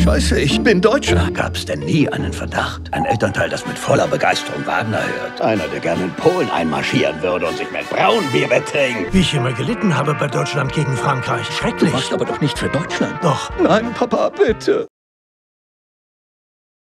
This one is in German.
Scheiße, ich bin Deutscher. Gab's denn nie einen Verdacht? Ein Elternteil, das mit voller Begeisterung Wagner hört. Einer, der gerne in Polen einmarschieren würde und sich mit Braunbier betrinkt. Wie ich immer gelitten habe bei Deutschland gegen Frankreich. Schrecklich. Du warst aber doch nicht für Deutschland. Doch. Nein, Papa, bitte.